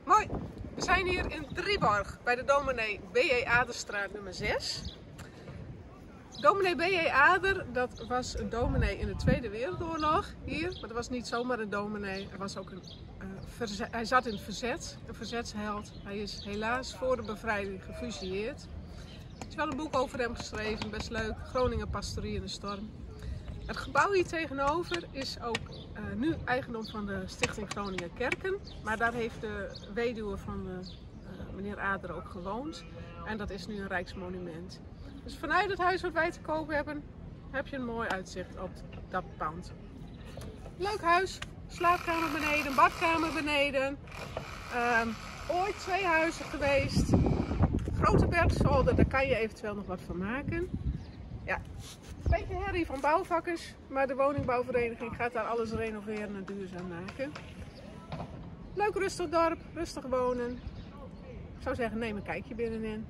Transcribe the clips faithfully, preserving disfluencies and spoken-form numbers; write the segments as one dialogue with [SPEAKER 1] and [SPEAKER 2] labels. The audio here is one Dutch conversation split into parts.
[SPEAKER 1] Mooi! We zijn hier in Drieborg bij de dominee B J Aderstraat nummer zes. Dominee B J Ader, dat was een dominee in de Tweede Wereldoorlog hier, maar dat was niet zomaar een dominee. Hij, was ook een, uh, verzet, hij zat in het verzet, een verzetsheld. Hij is helaas voor de bevrijding gefusilleerd. Er is wel een boek over hem geschreven, best leuk, Groningen Pastorie in de Storm. Het gebouw hier tegenover is ook uh, nu eigendom van de Stichting Groninger Kerken, maar daar heeft de weduwe van uh, uh, meneer Ader ook gewoond en dat is nu een rijksmonument. Dus vanuit het huis wat wij te koop hebben, heb je een mooi uitzicht op dat pand. Leuk huis, slaapkamer beneden, badkamer beneden, uh, ooit twee huizen geweest, grote bergzolder, daar kan je eventueel nog wat van maken. Ja. Een beetje herrie van bouwvakkers, maar de woningbouwvereniging gaat daar alles renoveren en duurzaam maken. Leuk rustig dorp, rustig wonen. Ik zou zeggen, neem een kijkje binnenin.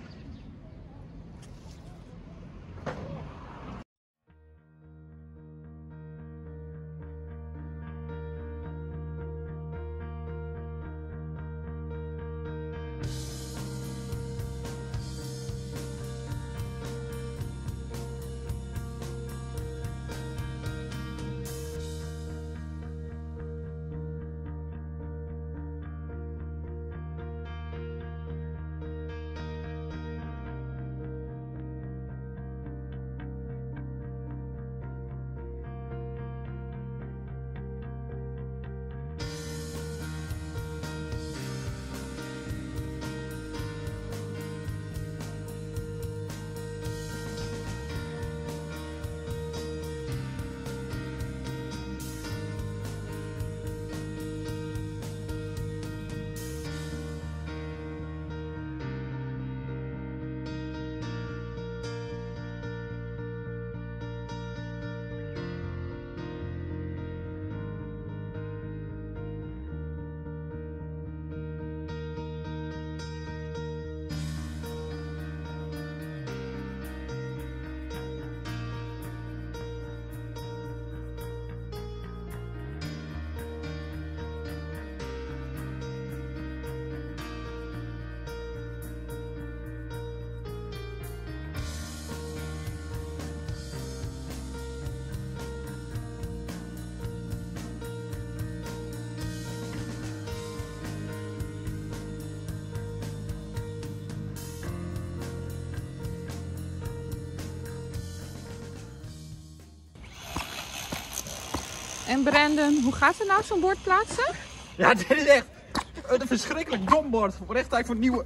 [SPEAKER 2] En Brandon, hoe gaat het nou zo'n bord plaatsen?
[SPEAKER 3] Ja, dit is echt een verschrikkelijk dom bord. Oprecht tijd voor nieuwe.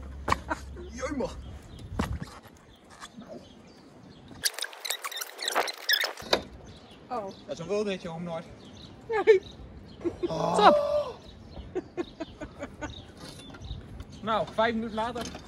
[SPEAKER 3] Jeumig.
[SPEAKER 1] Oh.
[SPEAKER 3] Dat is een wildritje om Noord.
[SPEAKER 1] Nee.
[SPEAKER 3] Oh.
[SPEAKER 2] Top!
[SPEAKER 3] Nou, vijf minuten later.